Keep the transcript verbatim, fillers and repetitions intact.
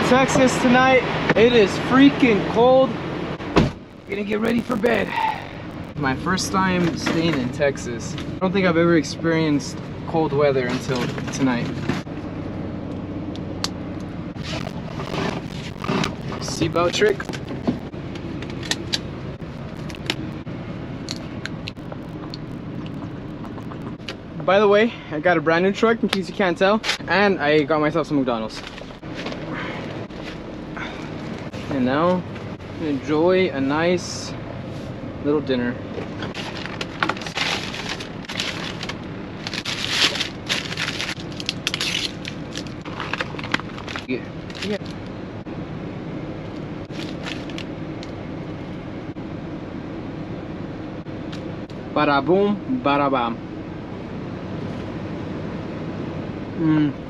Texas tonight. It is freaking cold. Gonna get ready for bed. My first time staying in Texas. I don't think I've ever experienced cold weather until tonight. Seatbelt trick. By the way, I got a brand new truck in case you can't tell, and I got myself some McDonald's. And now, enjoy a nice little dinner. Yeah. Yeah. Bada boom, bada bam. Mm.